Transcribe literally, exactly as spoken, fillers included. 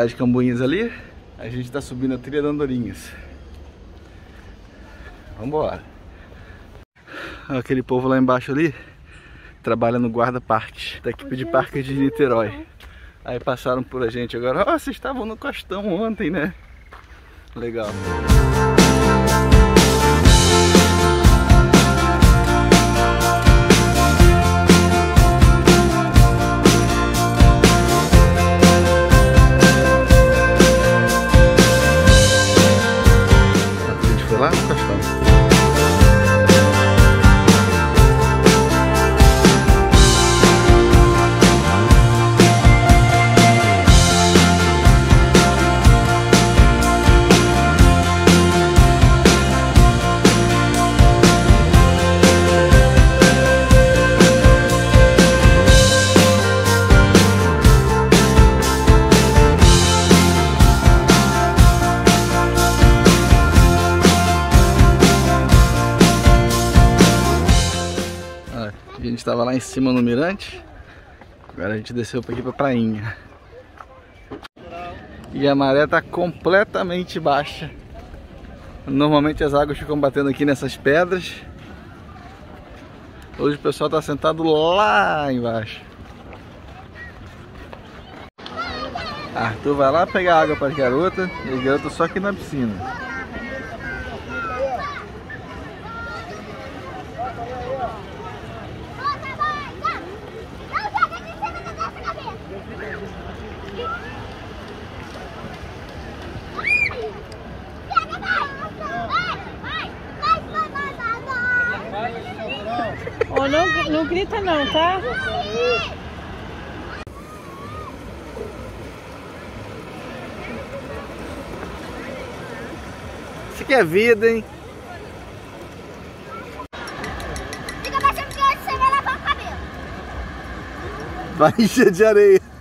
Praia de Cambuinhas ali. A gente tá subindo a trilha da Andorinhas. Vambora. Aquele povo lá embaixo ali trabalha no guarda-parque da equipe de parque de Niterói. Aí passaram por a gente agora. Ó, oh, vocês estavam no Costão ontem, né? Legal. A gente foi lá no Costão. A gente estava lá em cima no mirante, agora a gente desceu para aqui para a prainha. E a maré está completamente baixa. Normalmente as águas ficam batendo aqui nessas pedras. Hoje o pessoal está sentado lá embaixo. Arthur vai lá pegar água para as garotas e as garotas só aqui na piscina. Oh, não, não grita não, tá? Isso aqui é vida, hein? Fica baixando porque você vai lavar o cabelo. Vai encher de areia.